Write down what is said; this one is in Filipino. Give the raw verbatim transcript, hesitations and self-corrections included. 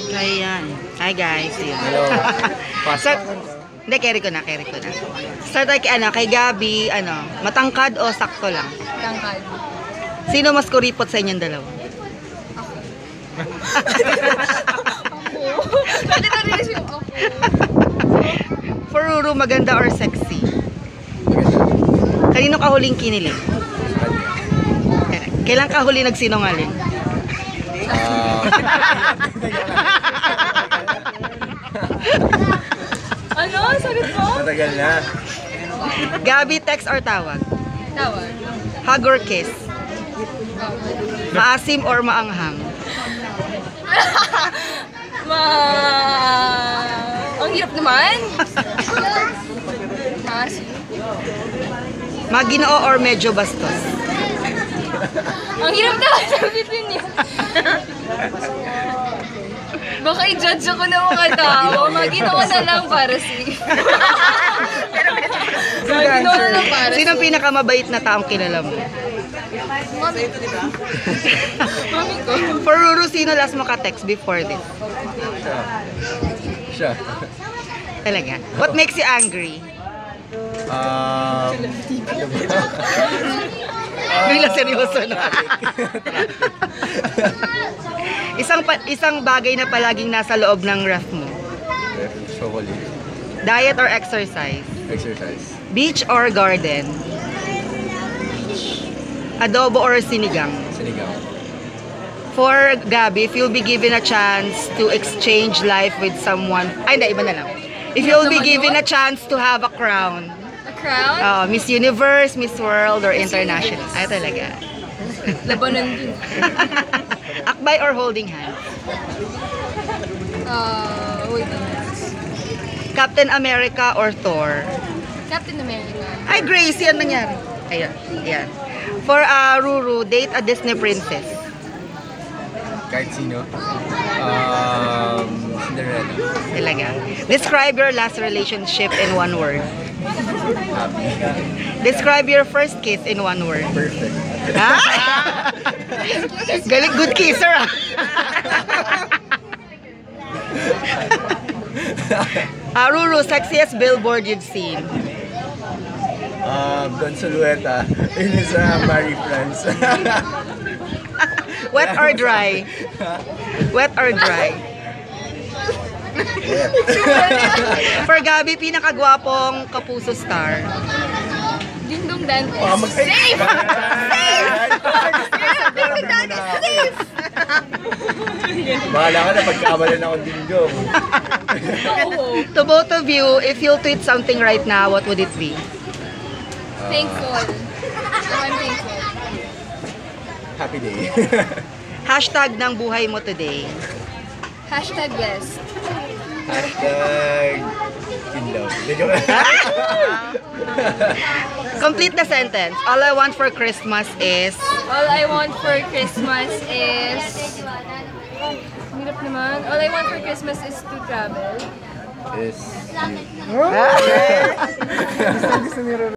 Ayan. Hi guys. Ayan. Hello. Start, hindi, carry ko na, carry ko na. Start tayo kay, ano, kay Gabi, ano, matangkad o sakto lang? Tangkad. Sino mas kuripot sa inyong dalawa? Ako. Pwede na rin yung ako. For Ruru, maganda or sexy? Kanino ka huling kinilig? Kailan ka huli nagsinungaling? Ah, Ano? Sagot mo? matagal na. Gabi, text or tawag? Tawag. Hug or kiss? Maasim or maanghang? Ma... Ang hirap naman. Mas. Maginoo or medyo bastos? Ang hirap naman sabitin niya. Baka i-judge ako ng mga tao. Maginawa na lang para safe. Maginawa na lang para Sino ang safe. pinakamabait na taong kilala mo? Mami ko. Mami ko. For Ruru, sino last mo ka-text before this? Siya. Talaga? What makes you angry? Um, Bigla seryoso na. isang pa, isang bagay na palaging nasa loob ng ref mo. Chocolate. Diet or exercise? Exercise. Beach or garden? Adobo or sinigang? Sinigang. For Gabi, if you'll be given a chance to exchange life with someone, ay hindi, iba na lang. If you'll be given a chance to have a crown, A crown? uh, Miss Universe, Miss World, or International. Ay talaga. Labanan din. Akbay or holding hands? Uh, wait. Captain America or Thor? Captain America. Ay, Grace, yan nangyari. Ayan, yan. For uh, Ruru, date a Disney princess. Kahit sino. Um, Cinderella. Talaga. Describe your last relationship in one word. Happy. Describe your first kiss in one word. Perfect. Ha? Galing, good kisser ah. Ah, Ruru, sexiest billboard you've seen. Um, Don Solueta. Yun is uh, Marie France. Wet or dry? Wet or dry? For Gabi, pinakagwapong kapuso star. Dingdong Dante. Oh, mag- Safe! Safe! Bahala ka na pagkamalan ako dingdong. Oo. To both of you, if you'll tweet something right now, what would it be? Thankful. Oh, I'm thankful. Happy day. Hashtag ng buhay mo today. Hashtag blessed. Hashtag in love. Medyo Complete the sentence. All I want for Christmas is... All I want for Christmas is... Hirap naman. All I want for Christmas is to travel. is you. Ah!